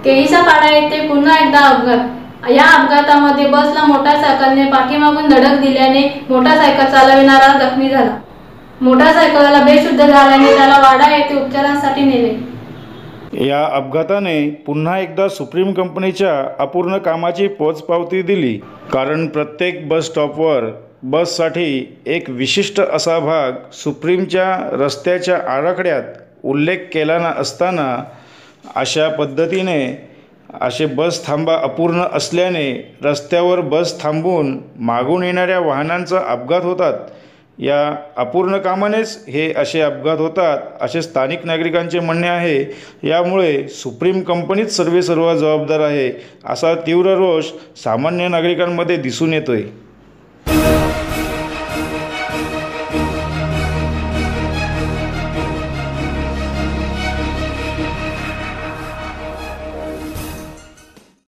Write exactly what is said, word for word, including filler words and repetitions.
केहिसापाडा येथे पुन्हा एकदा अपघात। या अपघातामध्ये बसला मोटारसायकलने पाठीमागून धडक दिल्याने मोटारसायकल चालविणारा जखमी झाला। मोटारसायकलला बेशुद्ध झाल्याने त्याला वाडा येथे उपचारांसाठी नेले। या अपघाताने पुन्हा एकदा सुप्रीम कंपनीच्या अपूर्ण कामाची पोचपावती दिली, कारण प्रत्येक बस स्टॉपवर बससाठी एक विशिष्ट असा भाग सुप्रीमच्या रस्त्याच्या आराखड्यात उल्लेख केला नसताना अशा पद्धतीने असे बस थांबा अपूर्ण असल्याने रस्त्यावर बस थांबून मागून येणाऱ्या वाहनांचा अपघात होतात। या अपूर्ण कामानेच हे असे अपघात होतात असे स्थानिक नागरिकांचे म्हणणे आहे। यामुळे सुप्रीम कंपनीच सर्वे सर्व जबाबदार आहे असा तीव्र रोष सामान्य नागरिकांमध्ये दिसून येतोय।